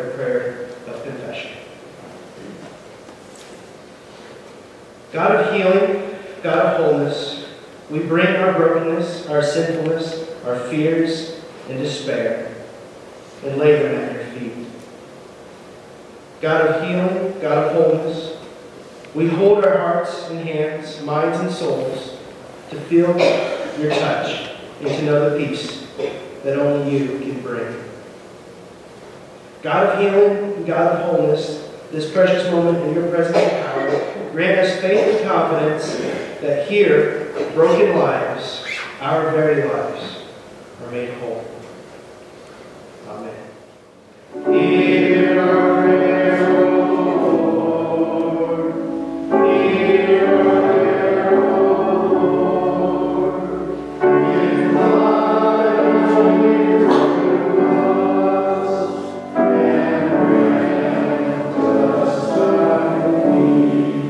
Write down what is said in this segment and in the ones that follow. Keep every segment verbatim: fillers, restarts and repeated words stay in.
a prayer of confession. God of healing, God of wholeness, we bring our brokenness, our sinfulness, our fears, and despair, and lay them at your feet. God of healing, God of wholeness, we hold our hearts and hands, minds and souls to feel your touch and to know the peace that only you can bring. God of healing, God of wholeness, this precious moment in your presence and power, grant us faith and confidence that here, broken lives, our very lives, are made whole. Amen. Hear our prayer, O Lord. Hear our prayer, O Lord. Give life to us, and grant us thy peace.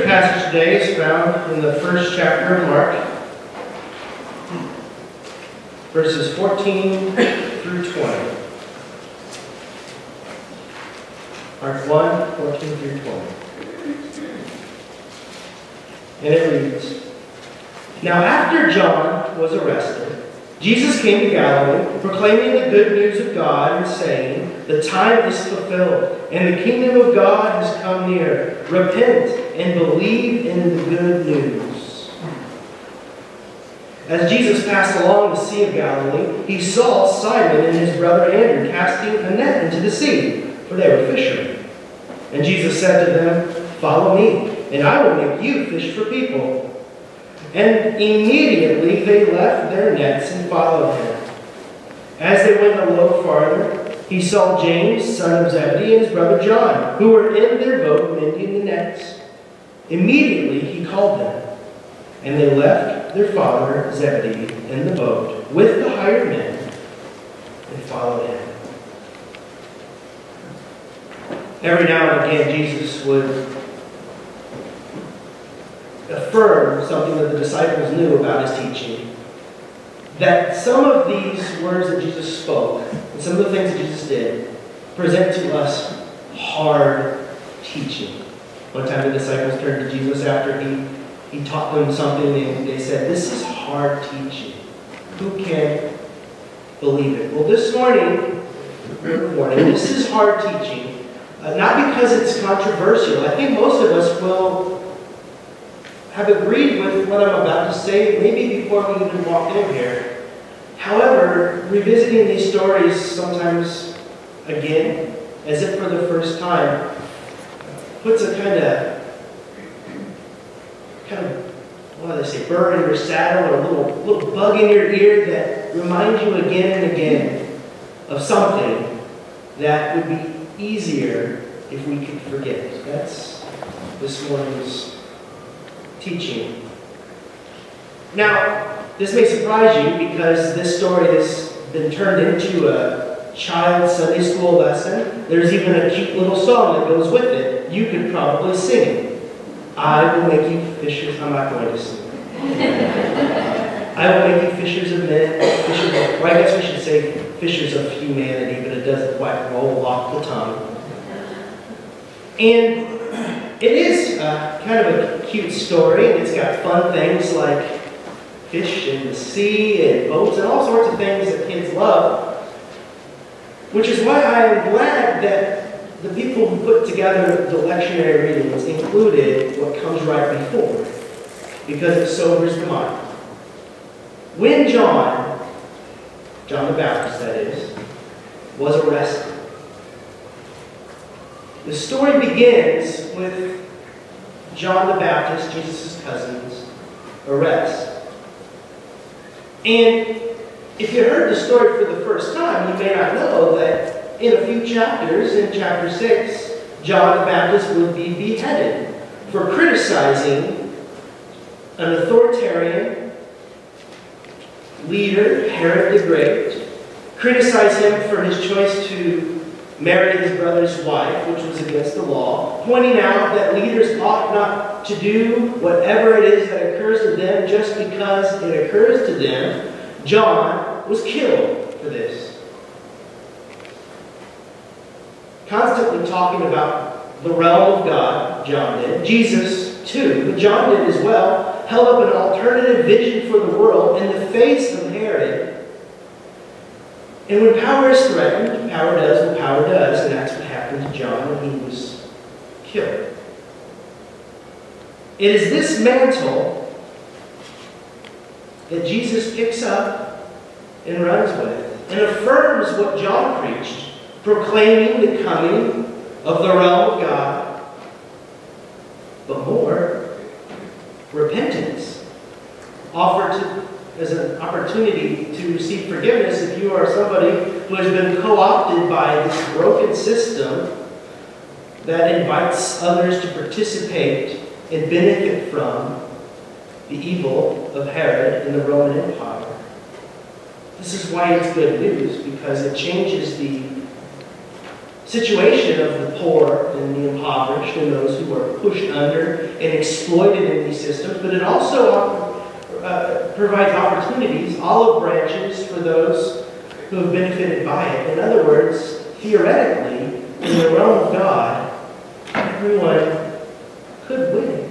passage today is found in the first chapter of Mark, verses fourteen through twenty. Mark one, fourteen through twenty. And it reads, "Now after John was arrested, Jesus came to Galilee, proclaiming the good news of God and saying, 'The time is fulfilled, and the kingdom of God has come near. Repent and believe in the good news.' As Jesus passed along the Sea of Galilee, he saw Simon and his brother Andrew casting a net into the sea, for they were fishermen. And Jesus said to them, 'Follow me, and I will make you fish for people.' And immediately they left their nets and followed him. As they went a little farther, he saw James, son of Zebedee, and his brother John, who were in their boat mending the nets. Immediately he called them, and they left their father Zebedee in the boat with the hired men and followed him." Every now and again, Jesus would affirm something that the disciples knew about his teaching. That some of these words that Jesus spoke, and some of the things that Jesus did, present to us hard teaching. One time the disciples turned to Jesus after he, he taught them something, and they said, "This is hard teaching. Who can believe it?" Well, this morning, morning this is hard teaching. Uh, not because it's controversial. I think most of us will have agreed with what I'm about to say, maybe before we even walked in here. However, revisiting these stories sometimes again, as if for the first time, puts a kind of, kind of, what do they say, burr in your saddle, or a little, little bug in your ear that reminds you again and again of something that would be easier if we could forget. That's this morning's teaching. Now, this may surprise you because this story has been turned into a child Sunday school lesson. There's even a cute little song that goes with it. You could probably sing it. "I will make you fishers." I'm not going to sing it. "I will make you fishers of men." Fishers of, well, I guess we should say fishers of humanity, but it doesn't quite roll off the tongue. And it is uh, kind of a cute story, and it's got fun things like fish in the sea and boats and all sorts of things that kids love. Which is why I am glad that the people who put together the lectionary readings included what comes right before, because it sobers the mind. When John, John the Baptist that is, was arrested, the story begins with John the Baptist, Jesus' cousin's arrest. And if you heard the story for the first time, you may not know that in a few chapters, in chapter six, John the Baptist would be beheaded for criticizing an authoritarian leader, Herod the Great, criticized him for his choice to marry his brother's wife, which was against the law, pointing out that leaders ought not to do whatever it is that occurs to them just because it occurs to them. John was killed for this. Constantly talking about the realm of God, John did. Jesus, too, but John did as well, held up an alternative vision for the world in the face of Herod. And when power is threatened, power does what power does, and that's what happened to John when he was killed. It is this mantle that Jesus picks up and runs with, and affirms what John preached, proclaiming the coming of the realm of God, but more, repentance, offered to as an opportunity to receive forgiveness if you are somebody who has been co-opted by this broken system that invites others to participate and benefit from the evil of Herod and the Roman Empire. This is why it's good news, because it changes the situation of the poor and the impoverished and those who are pushed under and exploited in these systems, but it also uh, provides opportunities, olive branches for those who have benefited by it. In other words, theoretically, in the realm of God, everyone could win.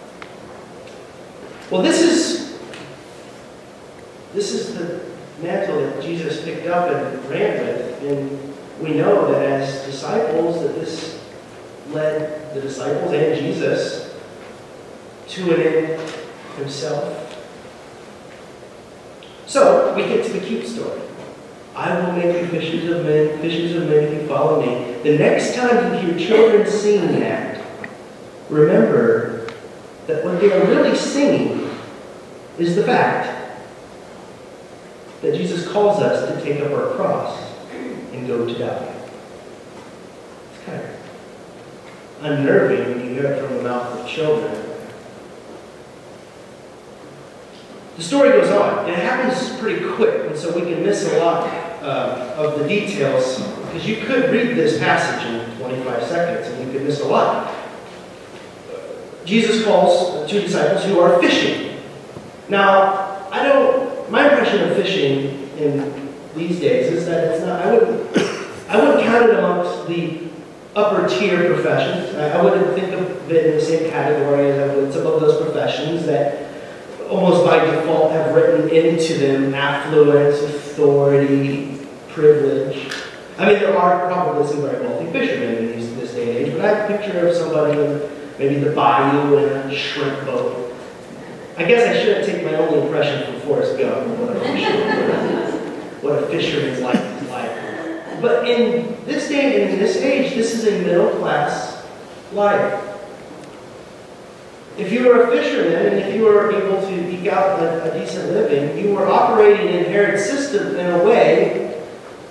Well, this is this is the mantle that Jesus picked up and ran with, and we know that as disciples that this led the disciples and Jesus to an end himself. So we get to the cute story. I will make you fishers of men, fishers of men if you follow me. The next time you hear children sing that, remember that what they are really singing is the fact that Jesus calls us to take up our cross and go to die. It's kind of unnerving when you hear it from the mouth of children. The story goes on, and it happens pretty quick, and so we can miss a lot uh, of the details, because you could read this passage in twenty-five seconds, and you could miss a lot. Jesus calls two disciples who are fishing. Now, I don't, my impression of fishing in these days is that it's not, I wouldn't, I wouldn't count it amongst the upper tier professions. I, I wouldn't think of it in the same category as I would some of those professions that almost by default have written into them affluence, authority, privilege. I mean, there are probably some very wealthy fishermen in these, this day and age, but I have a picture of somebody in maybe the bayou in a shrimp boat. I guess I shouldn't take my only impression from Forrest Gump, what a fisherman, what a fisherman's life is like. But in this day and in this age, this is a middle-class life. If you were a fisherman and if you were able to eke out a, a decent living, you were operating an inherent system in a way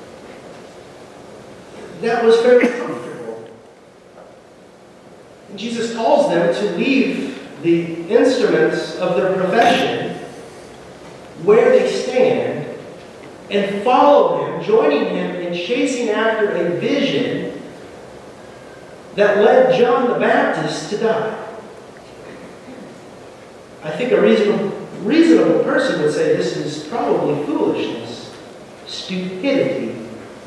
that was fairly comfortable. And Jesus calls them to leave the instruments of their profession where they stand and follow him, joining him in chasing after a vision that led John the Baptist to die. I think a reasonable, reasonable person would say this is probably foolishness, stupidity.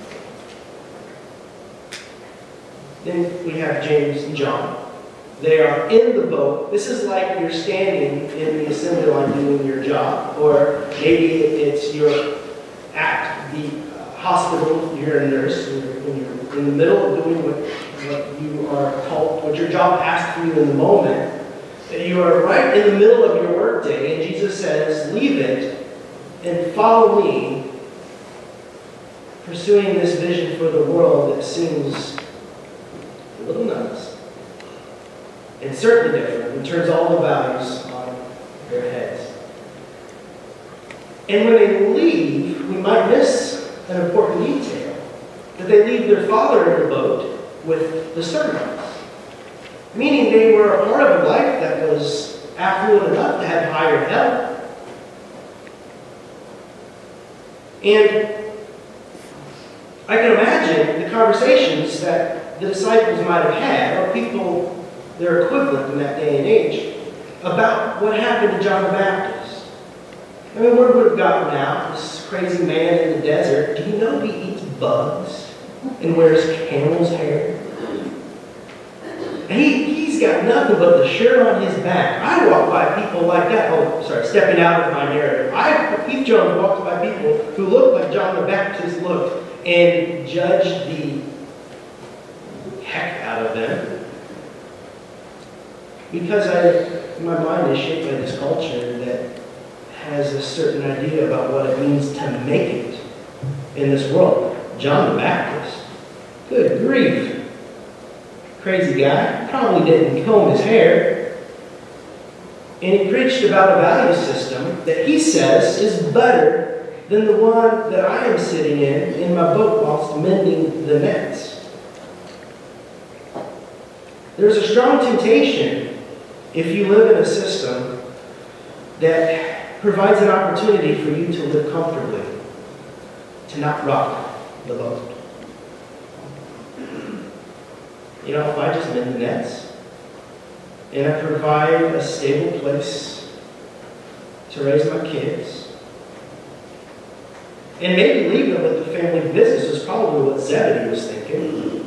Then we have James and John. They are in the boat. This is like you're standing in the assembly line doing your job, or maybe it's you're at the hospital, you're a nurse, and you're, and you're in the middle of doing what, what you are called, what your job asks for you in the moment. You are right in the middle of your workday, and Jesus says, leave it and follow me, pursuing this vision for the world that seems a little nuts. And certainly different, and turns all the values on their heads. And when they leave, we might miss an important detail, that they leave their father in the boat with the servants. Meaning they were a part of a life that was affluent enough to have hired help. And I can imagine the conversations that the disciples might have had, or people, their equivalent in that day and age, about what happened to John the Baptist. I mean, word would have gotten out, this crazy man in the desert, do you know he eats bugs and wears camel's hair? And he, he's got nothing but the shirt on his back. I walk by people like that. Oh, sorry, stepping out of my narrative. I, Heath Jones walks by people who look like John the Baptist looked and judged the heck out of them. Because I, my mind is shaped by this culture that has a certain idea about what it means to make it in this world. John the Baptist. Good grief. Crazy guy, probably didn't comb his hair. And he preached about a value system that he says is better than the one that I am sitting in, in my boat whilst mending the nets. There's a strong temptation if you live in a system that provides an opportunity for you to live comfortably, to not rock the boat. You know, if I just mend the nets and I provide a stable place to raise my kids, and maybe leave them with the family business was probably what Zebedee was thinking.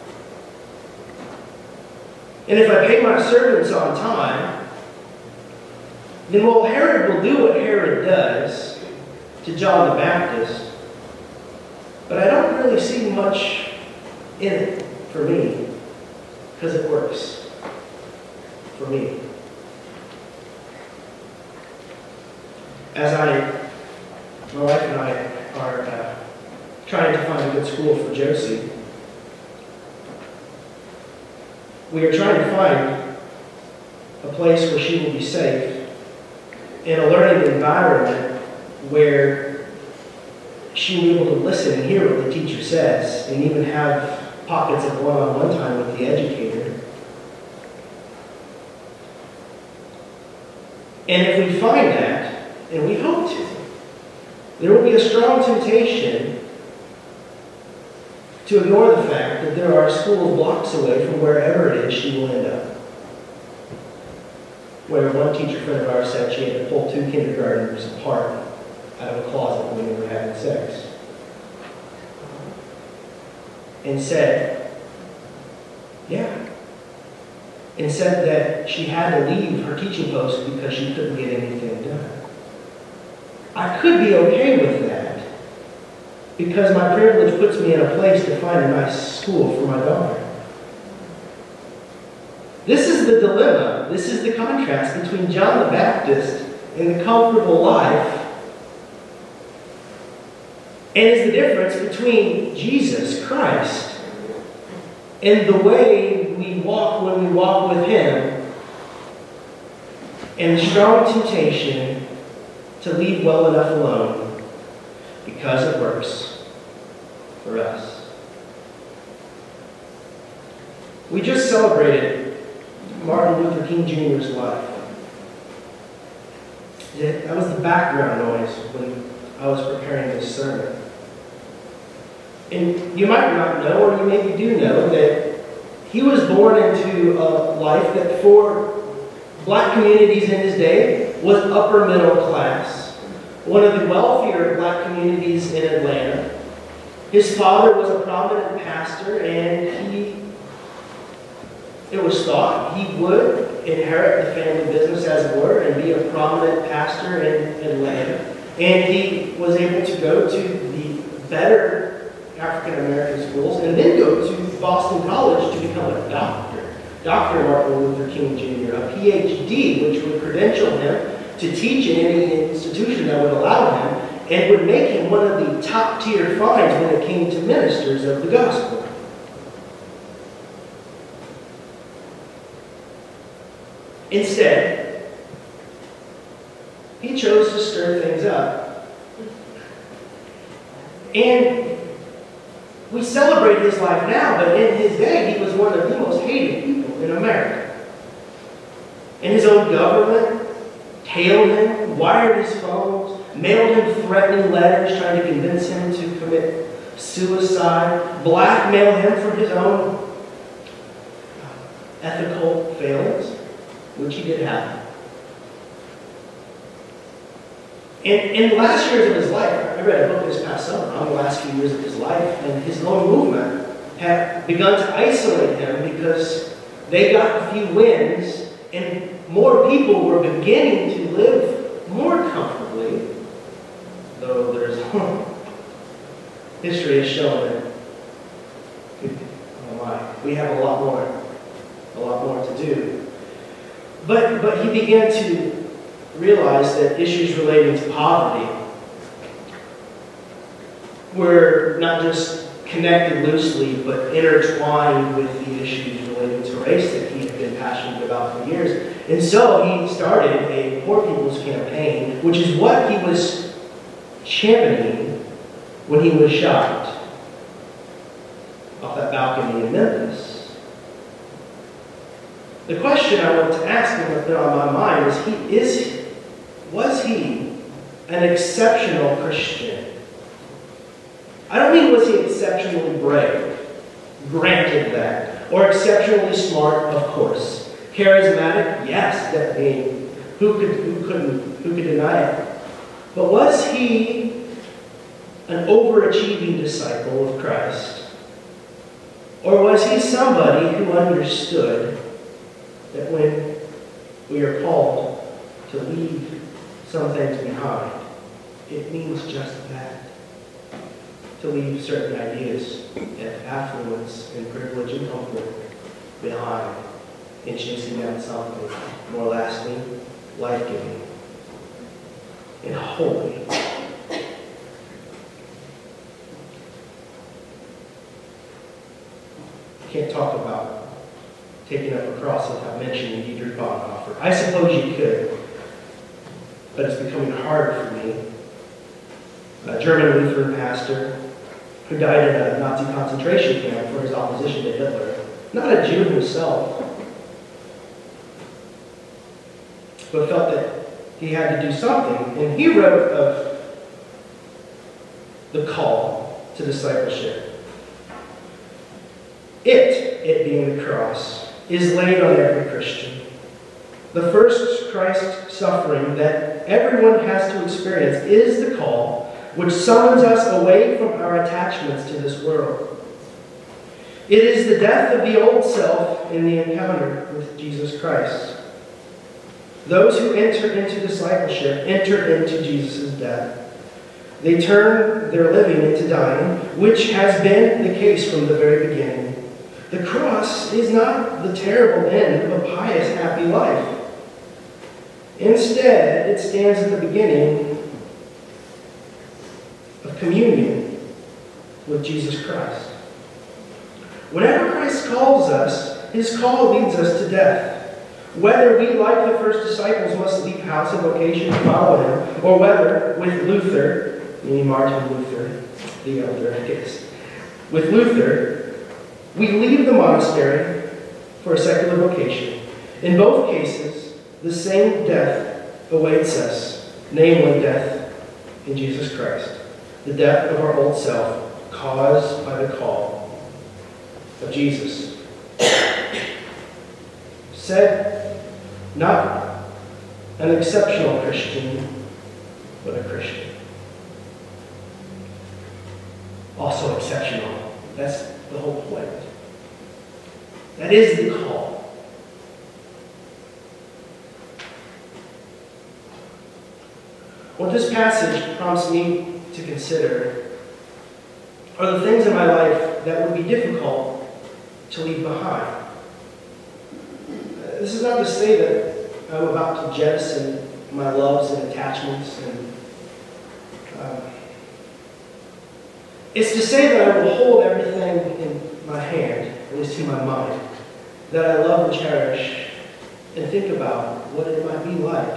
And if I pay my servants on time, then well, Herod will do what Herod does to John the Baptist. But I don't really see much in it for me, because it works for me. As I, my wife and I are uh, trying to find a good school for Josie, we are trying to find a place where she will be safe, in a learning environment where she will be able to listen and hear what the teacher says, and even have pockets of one-on-one time with the educator. And if we find that, and we hope to, there will be a strong temptation to ignore the fact that there are schools blocks away from wherever it is she will end up. Where one teacher friend of ours said she had to pull two kindergartners apart out of a closet when they were having sex. And said, yeah, and said that she had to leave her teaching post because she couldn't get anything done. I could be okay with that because my privilege puts me in a place to find a nice school for my daughter. This is the dilemma. This is the contrast between John the Baptist and the comfortable life, and is the difference between Jesus Christ and the way we walk when we walk with Him, and the strong temptation to leave well enough alone because it works for us. We just celebrated Martin Luther King Junior's life. That was the background noise when I was preparing this sermon. And you might not know, or you maybe do know, that he was born into a life that for black communities in his day was upper middle class. One of the wealthier black communities in Atlanta. His father was a prominent pastor, and he, it was thought he would inherit the family business, as it were, and be a prominent pastor in Atlanta. And he was able to go to the better African-American schools and then go to Boston College to become a doctor. Doctor Martin Luther King Junior, a P H D, which would credential him to teach in any institution that would allow him, and would make him one of the top-tier finds when it came to ministers of the gospel. Instead, he chose to stir things up. And we celebrate his life now, but in his day, he was one of the most hated people in America. And his own government tailed him, wired his phones, mailed him threatening letters trying to convince him to commit suicide, blackmailed him for his own ethical failings, which he did have. In, in the last years of his life, I read a book this past summer on the last few years of his life, and his own movement had begun to isolate him because they got a few wins, and more people were beginning to live more comfortably, though there's history has shown that oh my, we have a lot more, a lot more to do. But but he began to realize that issues relating to poverty were not just connected loosely, but intertwined with the issues relating to race that he had been passionate about for years. And so he started a Poor People's Campaign, which is what he was championing when he was shot off that balcony in Memphis. The question I want to ask him that's been on my mind is, he, is was he an exceptional Christian? I don't mean was he exceptionally brave, granted that. Or exceptionally smart? Of course. Charismatic? Yes, that being. Who could, who couldn't, who could deny it? But was he an overachieving disciple of Christ? Or was he somebody who understood that when we are called to leave some things behind, it means just that? To leave certain ideas and affluence and privilege and comfort behind in chasing down something more lasting, life-giving, and holy. Can't talk about taking up a cross without mentioning Dietrich Bonhoeffer. I suppose you could, but it's becoming harder for me. A German Lutheran pastor who died in a Nazi concentration camp for his opposition to Hitler. Not a Jew himself, but felt that he had to do something. And he wrote of the call to discipleship. It, it being the cross, is laid on every Christian. The first Christ suffering that everyone has to experience is the call which summons us away from our attachments to this world. It is the death of the old self in the encounter with Jesus Christ. Those who enter into discipleship enter into Jesus' death. They turn their living into dying, which has been the case from the very beginning. The cross is not the terrible end of a pious, happy life. Instead, it stands at the beginning of communion with Jesus Christ. Whenever Christ calls us, his call leads us to death. Whether we, like the first disciples, must leave house and vocation to follow him, or whether, with Luther, meaning Martin Luther, the elder, I guess, with Luther, we leave the monastery for a secular vocation. In both cases, the same death awaits us, namely death in Jesus Christ. The death of our old self caused by the call of Jesus. Said, not an exceptional Christian, but a Christian. Also exceptional. That's the whole point. That is the call. What this passage prompts me to consider are the things in my life that would be difficult to leave behind. This is not to say that I'm about to jettison my loves and attachments, and um, it's to say that I will hold everything in my hand, at least in my mind, that I love and cherish, and think about what it might be like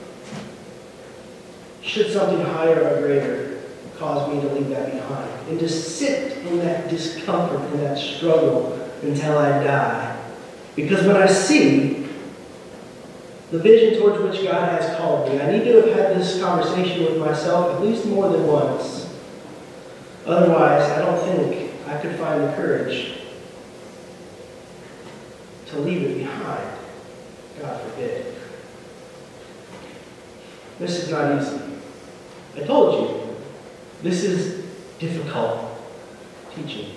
should something higher or greater cause me to leave that behind, and to sit in that discomfort and that struggle until I die. Because when I see the vision towards which God has called me, I need to have had this conversation with myself at least more than once. Otherwise, I don't think I could find the courage to leave it behind. God forbid. This is not easy. I told you, this is difficult teaching.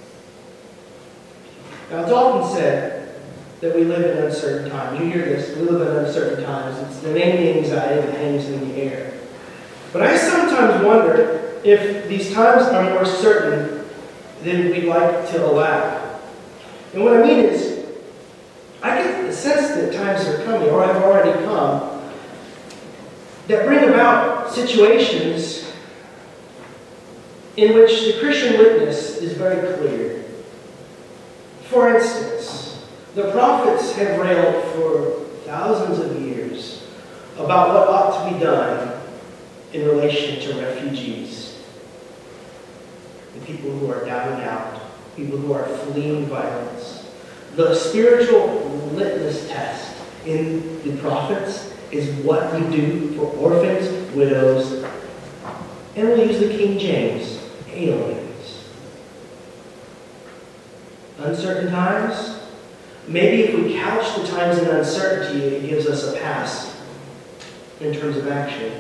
Now, it's often said that we live in uncertain times. You hear this, we live in uncertain times. It's the main anxiety that hangs in the air. But I sometimes wonder if these times are more certain than we'd like to allow. And what I mean is, I get the sense that times are coming, or have already come, that bring about situations in which the Christian witness is very clear. For instance, the prophets have railed for thousands of years about what ought to be done in relation to refugees, the people who are down and out, people who are fleeing violence. The spiritual litmus test in the prophets is what we do for orphans, widows, and we'll use the King James, aliens. Uncertain times? Maybe if we couch the times in uncertainty, it gives us a pass in terms of action.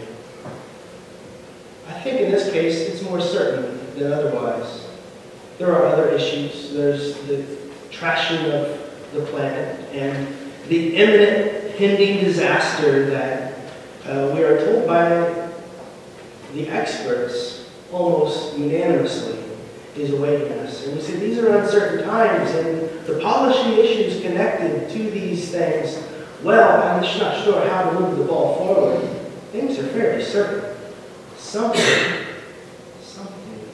I think in this case, it's more certain than otherwise. There are other issues. There's the trashing of the planet and the imminent pending disaster that uh, we are told by the experts almost unanimously is awaiting us. And we say these are uncertain times, and the policy issues connected to these things, well, I'm just not sure how to move the ball forward. Things are fairly certain. Something, something.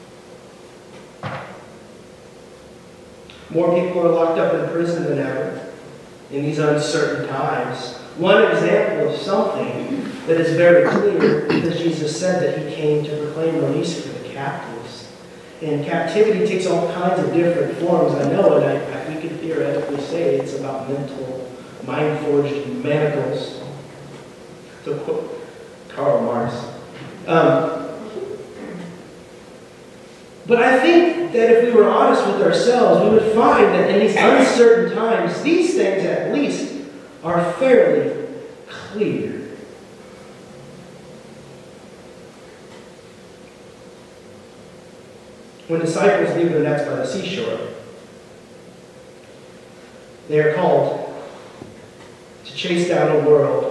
More people are locked up in prison than ever in these uncertain times. One example of something that is very clear, because Jesus said that he came to proclaim release for the captives. And captivity takes all kinds of different forms, I know, and I, I, we could theoretically say it's about mental, mind-forged manacles, to quote Karl Marx. Um, but I think that if we were honest with ourselves, we would find that in these uncertain times, these things at least are fairly clear. When disciples leave their nets by the seashore, they are called to chase down a world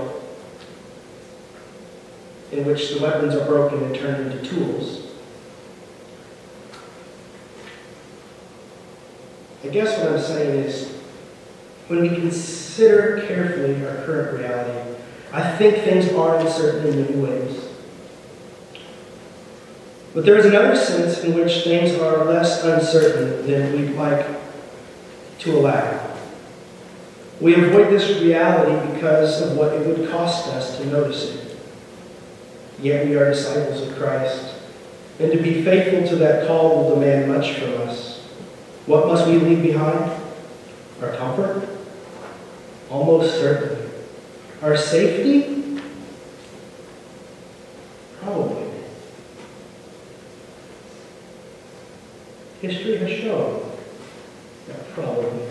in which the weapons are broken and turned into tools. I guess what I'm saying is, when we consider carefully our current reality, I think things are uncertain in many ways. But there is another sense in which things are less uncertain than we'd like to allow. We avoid this reality because of what it would cost us to notice it. Yet we are disciples of Christ, and to be faithful to that call will demand much from us. What must we leave behind? Our comfort? Almost certainly. Our safety? Probably. History has shown that probably.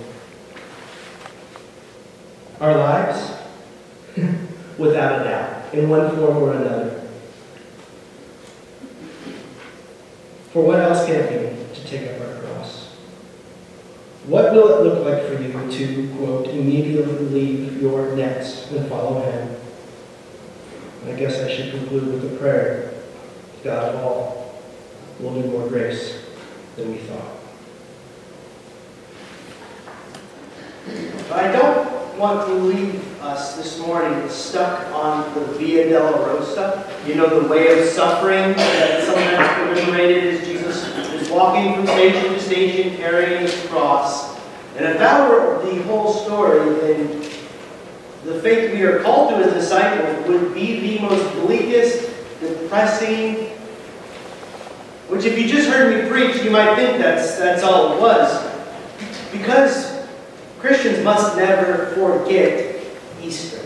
Our lives? Without a doubt, in one form or another. For what else can it be to take up our cross? What will it look like for you to, quote, immediately leave your nets and follow him? And I guess I should conclude with a prayer. God of all, will need more grace than we thought. But I don't want to leave us this morning stuck on the Via Dolorosa, you know, the way of suffering that sometimes commemorated as Jesus is walking from station to station carrying his cross. And if that were the whole story, then the faith we are called to as disciples would be the most bleakest, depressing, which if you just heard me preach, you might think that's, that's all it was. Because Christians must never forget Easter.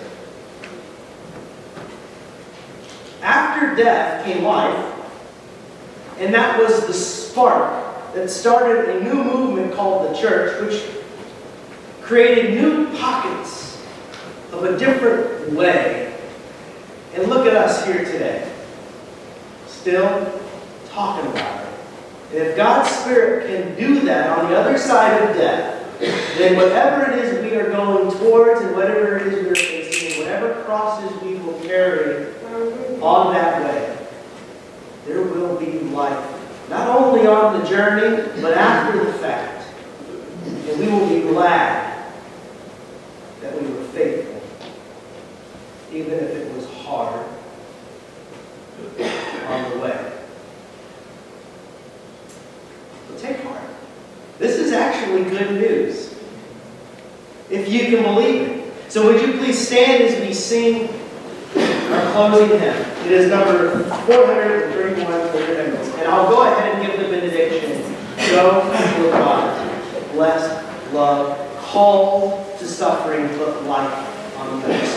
After death came life, and that was the spark that started a new movement called the church, which created new pockets of a different way. And look at us here today, still talking about it. And if God's Spirit can do that on the other side of death, then whatever it is we are going towards and whatever it is we are facing, and whatever crosses we will carry on that way, there will be life. Not only on the journey, but after the fact. And we will be glad that we were faithful, even if it was hard on the way. So take heart. This is actually good news, if you can believe it. So would you please stand as we sing our closing hymn. It is number four hundred thirty-one for your hymnals. And I'll go ahead and give the benediction. Go with God, blessed, love, called to suffering, but life on the other